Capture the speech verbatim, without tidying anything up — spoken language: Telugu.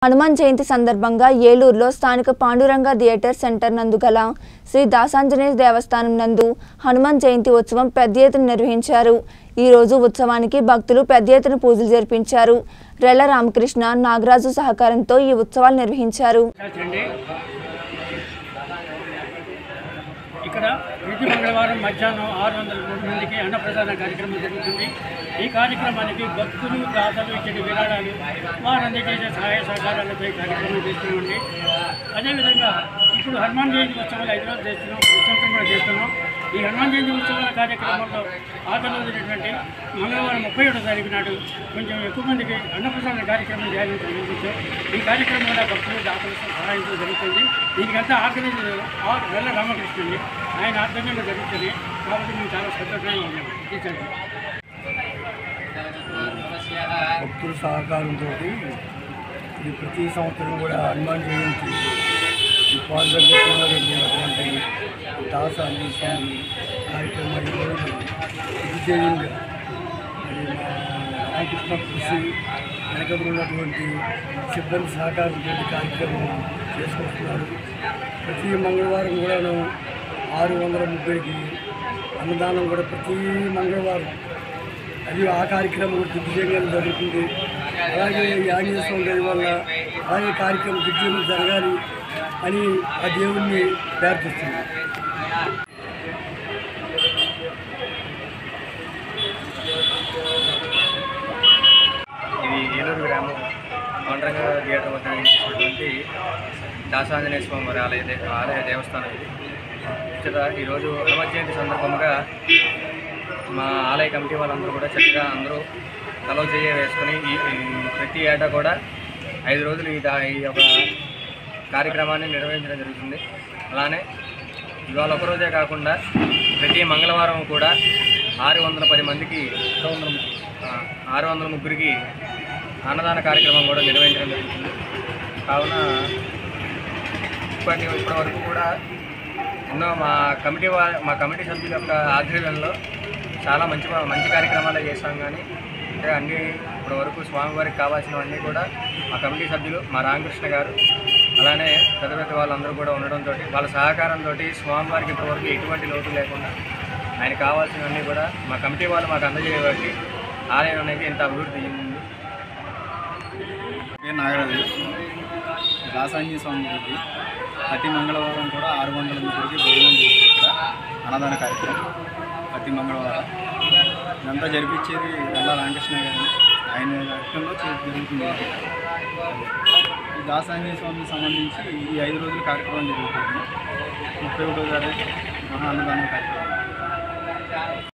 హనుమాన్ జయంతి సందర్భంగా ఏలూరులో స్థానిక పాండురంగ థియేటర్ సెంటర్ నందు గల శ్రీ దాసాంజనేయ దేవస్థానం నందు హనుమాన్ జయంతి ఉత్సవం పెద్ద ఎత్తున నిర్వహించారు। ఈ రోజు ఉత్సవానికి భక్తులు పెద్ద ఎత్తున పూజలు జరిపించారు। రెల్ల రామకృష్ణ నాగరాజు సహకారంతో ఈ ఉత్సవాలు నిర్వహించారు। ఇక్కడ ప్రతి మంగళవారం మధ్యాహ్నం ఆరు వందల మందికి అన్నప్రసాద కార్యక్రమం జరుగుతుంది। ఈ కార్యక్రమానికి భక్తులు దాతలు ఇచ్చిన విరాళాలు వారు అందజేసే సహాయ సహకారాలపై కార్యక్రమం చేస్తున్నామండి। అదేవిధంగా ఇప్పుడు హనుమాన్ జయంతి ఉత్సవాలు ఐదు రోజులు చేస్తున్నాం, సంవత్సరం కూడా చేస్తున్నాం। ఈ హనుమాన్ జయంతి ఉత్సవాల కార్యక్రమంలో ఆకలి వదిలినటువంటి మంగళవారం ముప్పై ఏడో తారీఖు నాడు కొంచెం ఎక్కువ మందికి అన్నప్రసాద కార్యక్రమం చేయాలని నిర్ణయించాం। ఈ కార్యక్రమం కూడా భక్తులు దాతలు సహాయంతో జరుగుతుంది। దీనికంతా ఆకలి రెల్ల రామకృష్ణ ఆయన ఆధ్వర్యంలో జరుగుతుంది కాబట్టి మేము చాలా సంతోషంగా ఉన్నాము। భక్తుల సహకారంతో ఇది ప్రతి సంవత్సరం కూడా హనుమాన్ జయంతి ఈ పాల్గొన్నటువంటి దాసాంజనేయ స్వామి కార్యక్రమాలు విజయంగా మరి రామకృష్ణ కృషి వెనకబడి ఉన్నటువంటి సిబ్బంది సహకారంతో కార్యక్రమం చేసుకుంటున్నారు। ప్రతి మంగళవారం కూడాను ఆరు వందల ముగ్గురికి అన్నదానం కూడా ప్రతి మంగళవారం అది ఆ కార్యక్రమం దిగ్విజయంగా జరుగుతుంది। అలాగే ఈ ఆంజనేయ స్వామి గారి వల్ల అలాగే కార్యక్రమం దిగ్విజయం జరగాలి అని ఆ దేవుణ్ణి ప్రార్థిస్తున్నాం। ఇది ఏలూరు గ్రామం పాండురంగ థియేటర్ వద్ద నిర్మించినటువంటి దాసాంజనేయ స్వామి వారి ఆలయ ఆలయ దేవస్థానం ఇది। ఇక్కడ ఈరోజు హనుమాన్ జయంతి సందర్భంగా మా ఆలయ కమిటీ వాళ్ళందరూ కూడా చక్కగా అందరూ తలో చేయ వేసుకొని ఈ ప్రతి ఏటా కూడా ఐదు రోజులు ఈ ఈ యొక్క కార్యక్రమాన్ని నిర్వహించడం జరుగుతుంది। అలానే ఇవాళ ఒకరోజే కాకుండా ప్రతి మంగళవారం కూడా ఆరు వందల పది మందికి ఆరు వందల ముగ్గురికి అన్నదాన కార్యక్రమం కూడా నిర్వహించడం జరుగుతుంది। కావున ఇప్పటి ఇప్పటి వరకు కూడా ఎన్నో మా కమిటీ మా కమిటీ సభ్యుల యొక్క ఆధ్వర్యంలో చాలా మంచి మంచి కార్యక్రమాలు చేశాం। కానీ అంటే అన్నీ ఇప్పటి వరకు స్వామివారికి కావాల్సినవన్నీ కూడా మా కమిటీ సభ్యులు మా రామకృష్ణ గారు అలానే పెద్ద పెద్ద వాళ్ళందరూ కూడా ఉండడంతో వాళ్ళ సహకారంతో స్వామివారికి ఇప్పటివరకు ఎటువంటి లోటు లేకుండా ఆయన కావాల్సినవన్నీ కూడా మా కమిటీ వాళ్ళు మాకు అందజేయబట్టి ఆలయం అనేది ఇంత అభివృద్ధి చెందింది। నాగరాజు దాసాంజనేయ స్వామి గురించి ప్రతి మంగళవారం కూడా ఆరు వందల ముగ్గురికి భోజనం చేస్తుంది। ఇక్కడ అన్నదాన కార్యక్రమం ప్రతి మంగళవారం ఇదంతా జరిపించేది రెల్ల రామకృష్ణ గారు ఆయన రక్తంలో జరుగుతుంది। ఈ దాసాంజనేయ స్వామికి సంబంధించి ఈ ఐదు రోజుల కార్యక్రమం జరుగుతుంది। ముప్పై ఒకటో తారీఖు మహా అన్నదాన కార్యక్రమం।